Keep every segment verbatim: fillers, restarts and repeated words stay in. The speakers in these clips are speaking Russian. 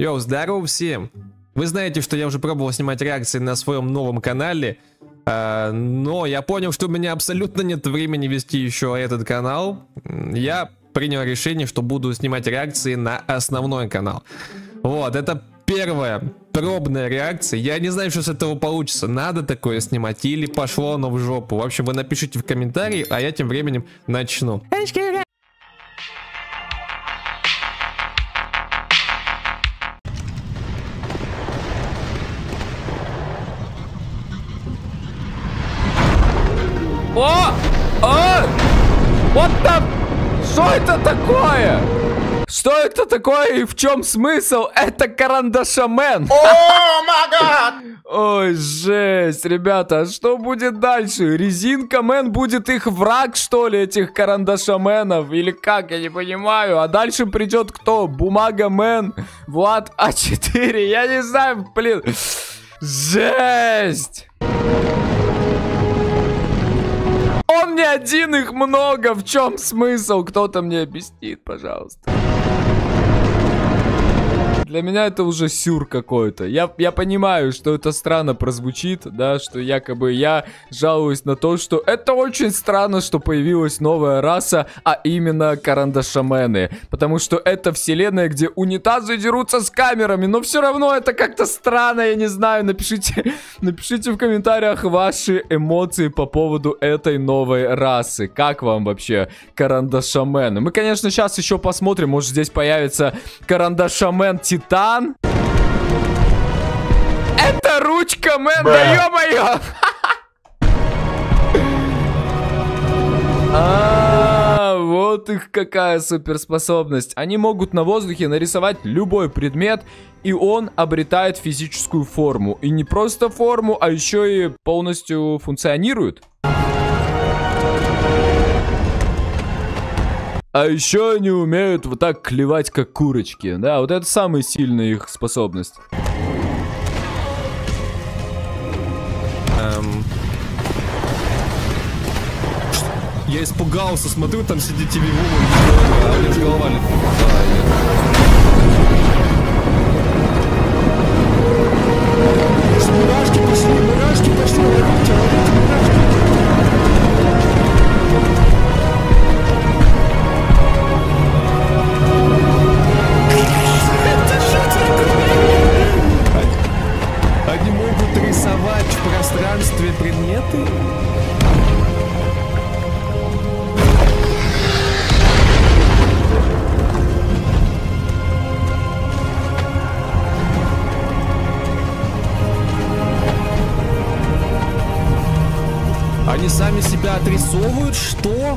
Йоу, здорово всем! Вы знаете, что я уже пробовал снимать реакции на своем новом канале, э, но я понял, что у меня абсолютно нет времени вести еще этот канал. Я принял решение, что буду снимать реакции на основной канал. Вот, это первая пробная реакция. Я не знаю, что с этого получится. Надо такое снимать или пошло оно в жопу. В общем, вы напишите в комментарии, а я тем временем начну. О! О! Вот там! Что это такое? Что это такое и в чем смысл? Это карандашамен. О, май гад! Ой, жесть, ребята, а что будет дальше? Резинка-мен будет их враг, что ли, этих карандашаменов? Или как, я не понимаю. А дальше придет кто? Бумага-мен, Влад А четыре, я не знаю, блин. Жесть! Он не один, их много. В чем смысл? Кто-то мне объяснит, пожалуйста. Для меня это уже сюр какой-то. Я, я понимаю, что это странно прозвучит, да, что якобы я жалуюсь на то, что это очень странно, что появилась новая раса, а именно карандашамены. Потому что это вселенная, где унитазы дерутся с камерами, но все равно это как-то странно, я не знаю. Напишите, напишите в комментариях ваши эмоции по поводу этой новой расы. Как вам вообще карандашамены? Мы, конечно, сейчас еще посмотрим, может здесь появится карандашамен Титан. Титан? Это ручка, мэн, да ё-моё! А, вот их какая суперспособность. Они могут на воздухе нарисовать любой предмет, и он обретает физическую форму. И не просто форму, а еще и полностью функционирует. А еще они умеют вот так клевать, как курочки. Да, вот это самая сильная их способность. Эм... Я испугался, смотрю, там сидит ти ви Woman, а у меня же голова летит. Мурашки пошли, мурашки пошли, ловите, ловите, мурашки. Они могут рисовать в пространстве предметы? Они сами себя отрисовывают? Что?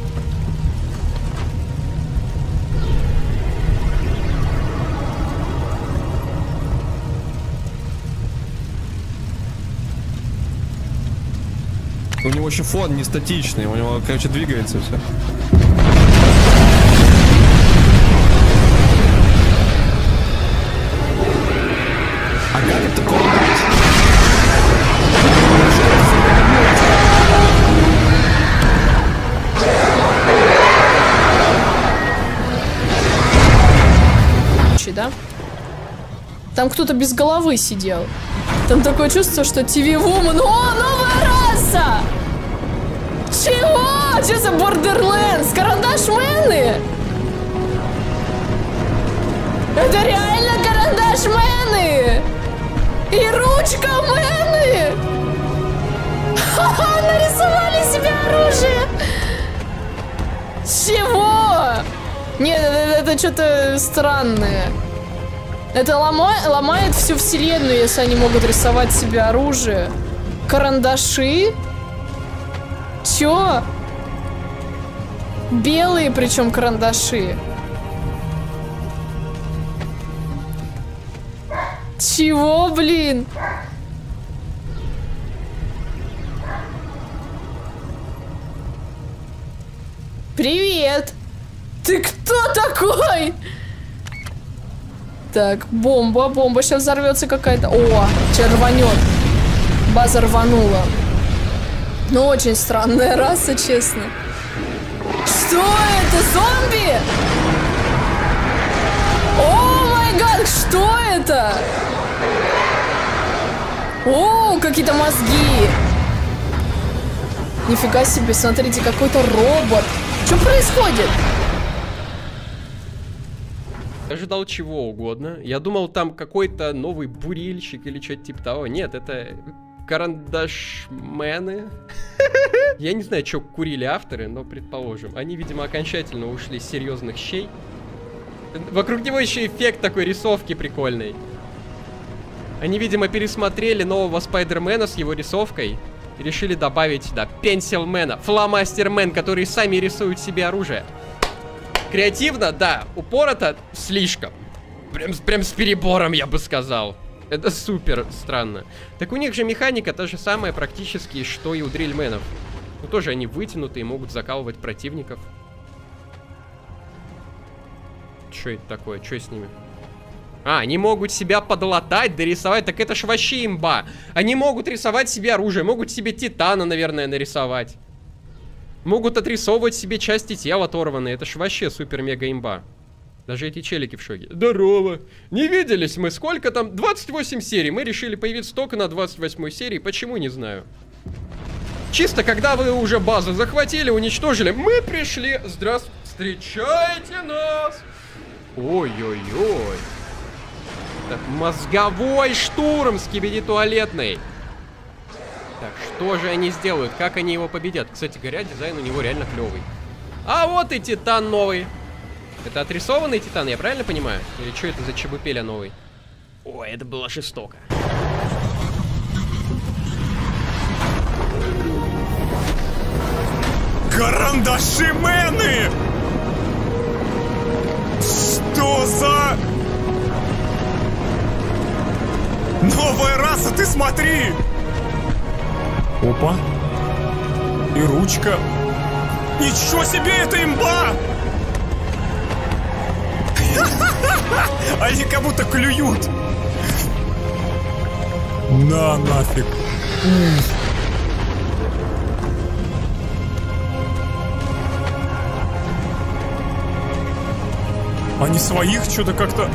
У него еще фон не статичный, у него, короче, двигается все. А как это колдать? Да? Там кто-то без головы сидел. Там такое чувство, что ти ви Woman. О, новая раса! Чего? Что за Borderlands? Карандашмены? Это реально карандашмены! И ручка-мены! Ха-ха, нарисовали себе оружие! Чего? Нет, это, это что-то странное. Это ломает, ломает всю вселенную, если они могут рисовать себе оружие. Карандаши? Чё? Белые причем карандаши. Чего, блин? Привет! Ты кто такой? Так, бомба, бомба. Сейчас взорвется какая-то. О, сейчас рванет. База рванула. Ну, очень странная раса, честно. Что это? Зомби? О май гад, что это? О, какие-то мозги. Нифига себе, смотрите, какой-то робот. Что происходит? Ожидал чего угодно. Я думал, там какой-то новый бурильщик или что-то типа того. Нет, это карандашмены. Я не знаю, что курили авторы, но предположим. Они, видимо, окончательно ушли с серьезных щей. Вокруг него еще эффект такой рисовки прикольный. Они, видимо, пересмотрели нового Спайдермена с его рисовкой и решили добавить сюда Пенсилмена, Фломастермен, которые сами рисуют себе оружие. Креативно, да, упорото слишком. Прям, прям с перебором, я бы сказал. Это супер странно. Так у них же механика та же самая практически, что и у дрильменов. Ну тоже они вытянутые, могут закалывать противников. Что это такое? Что с ними? А, они могут себя подлатать, дорисовать. Так это ж вообще имба. Они могут рисовать себе оружие, могут себе Титана, наверное, нарисовать. Могут отрисовывать себе части тела оторванные. Это ж вообще супер-мега имба. Даже эти челики в шоке. Здорово. Не виделись мы. Сколько там? двадцать восемь серий. Мы решили появиться только на двадцать восьмой серии. Почему, не знаю. Чисто, когда вы уже базу захватили, уничтожили, мы пришли. Здравствуйте. Встречайте нас. Ой-ой-ой. Так, мозговой штурм, скибиди туалетный. Так, что же они сделают? Как они его победят? Кстати говоря, дизайн у него реально клевый. А вот и Титан новый. Это отрисованный Титан, я правильно понимаю? Или что это за чебупеля новый? Ой, это было жестоко. Карандашимены! Что за... Новая раса, ты смотри! Опа. И ручка. Ничего себе, это имба! Они как будто клюют. На нафиг. Они своих что-то как-то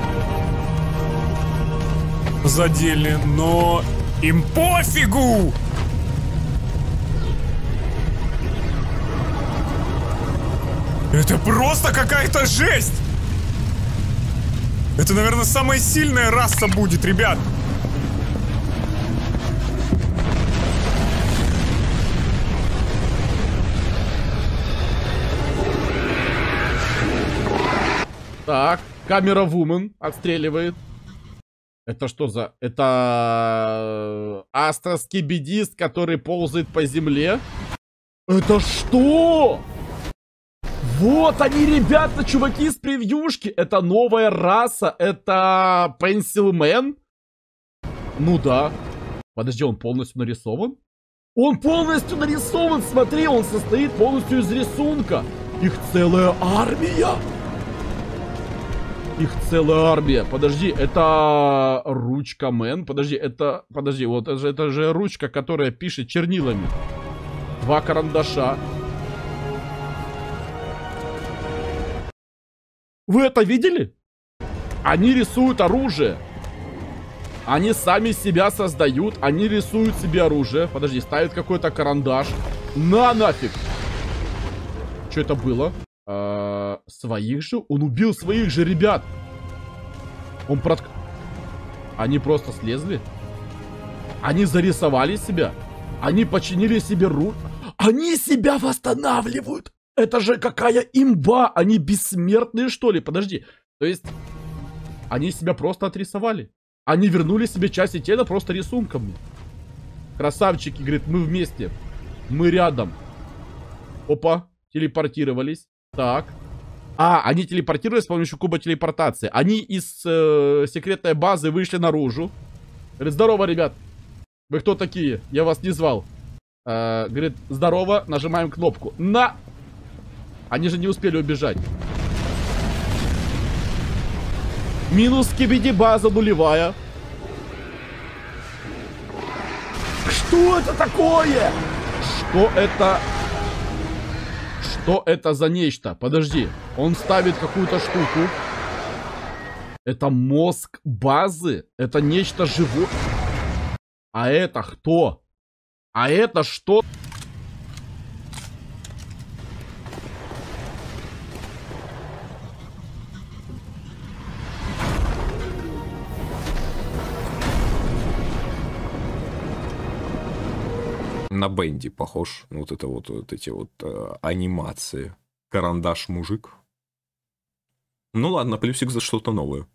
задели, но им пофигу! Это просто какая-то жесть! Это, наверное, самая сильная раса будет, ребят. Так, камера вумен отстреливает. Это что за... Это... Астроскибидист, который ползает по земле. Это что? Вот они, ребята, чуваки из превьюшки. Это новая раса. Это Пенсилмен. Ну да. Подожди, он полностью нарисован? Он полностью нарисован. Смотри, он состоит полностью из рисунка. Их целая армия. Их целая армия. Подожди, это ручка Мэн. Подожди, это... Подожди, вот это же, это же ручка, которая пишет чернилами. Два карандаша. Вы это видели? Они рисуют оружие. Они сами себя создают. Они рисуют себе оружие. Подожди, ставят какой-то карандаш. На нафиг. Что это было? А, своих же? Он убил своих же ребят. Он прот... Они просто слезли. Они зарисовали себя. Они починили себе руки. Они себя восстанавливают. Это же какая имба! Они бессмертные, что ли? Подожди. То есть, они себя просто отрисовали. Они вернули себе части тела просто рисунками. Красавчики, говорит, мы вместе. Мы рядом. Опа, телепортировались. Так. А, они телепортировались с помощью куба телепортации. Они из э, секретной базы вышли наружу. Говорит, здорово, ребят. Вы кто такие? Я вас не звал. Э, говорит, здорово, нажимаем кнопку. На! Они же не успели убежать. Минус скибиди база нулевая. Что это такое? Что это? Что это за нечто? Подожди. Он ставит какую-то штуку. Это мозг базы? Это нечто живое? А это кто? А это что? На Бенди похож. Вот это вот, вот эти вот э, анимации. Карандаш мужик. Ну ладно, плюсик за что-то новое.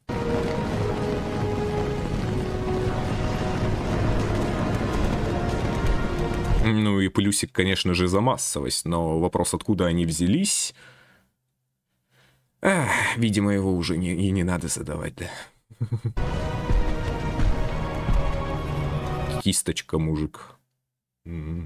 Ну и плюсик, конечно же, за массовость. Но вопрос, откуда они взялись... Эх, видимо, его уже не, и не надо задавать, да. Кисточка, мужик. Mm-hmm.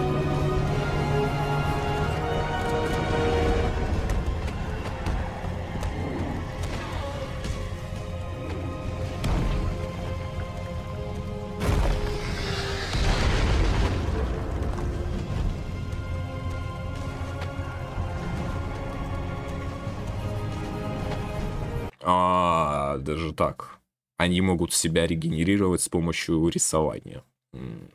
А, даже так. Они могут себя регенерировать с помощью рисования. Mm.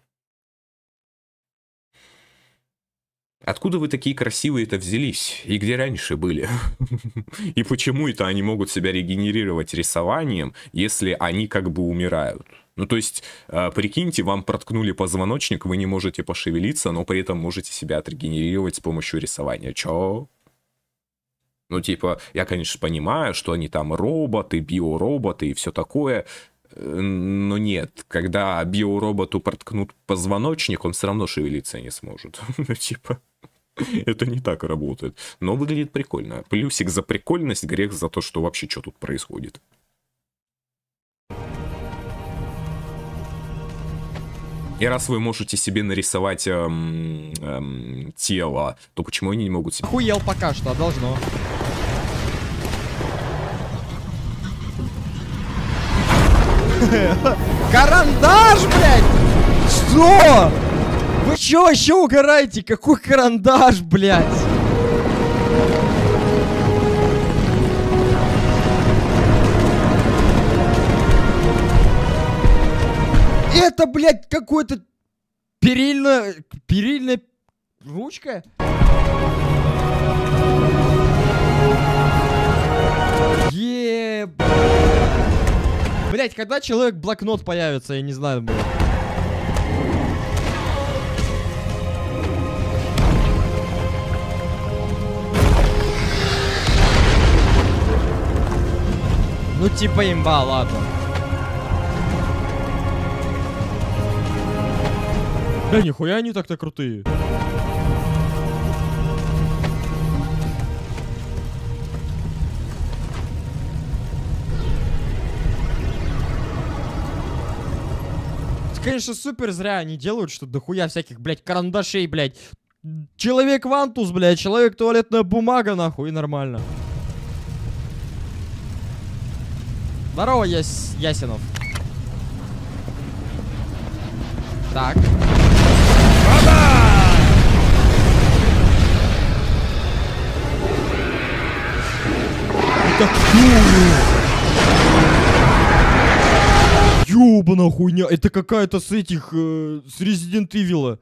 Откуда вы такие красивые-то взялись? И где раньше были? И почему это они могут себя регенерировать рисованием, если они как бы умирают? Ну, то есть, э, прикиньте, вам проткнули позвоночник, вы не можете пошевелиться, но при этом можете себя отрегенерировать с помощью рисования. Чё? Ну, типа, я, конечно, понимаю, что они там роботы, биороботы и все такое, но нет, когда биороботу проткнут позвоночник, он все равно шевелиться не сможет. Ну, типа, это не так работает. Но выглядит прикольно. Плюсик за прикольность, грех за то, что вообще что тут происходит. И раз вы можете себе нарисовать эм, эм, тело, то почему они не могут себе... Охуел пока что, а должно. Карандаш, блядь! Что? Вы чё вообще угораете? Какой карандаш, блядь? Это, блядь, какой-то перильная... Перильная ручка? Еб... Блять, когда человек-блокнот появится, я не знаю, блядь. Ну типа имба, ладно. Да нихуя они так-то крутые. Конечно, супер зря они делают, что дохуя всяких, блядь, карандашей, блядь. Человек-вантус, блядь, человек-туалетная бумага, нахуй, и нормально. Здорово, Яс... Ясинов. Так. Это ёбана хуйня. Это какая-то с этих... Э, с Resident Evil.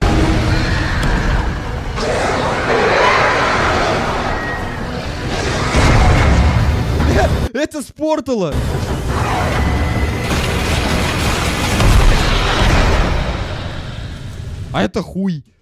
Это с Портала. А это хуй.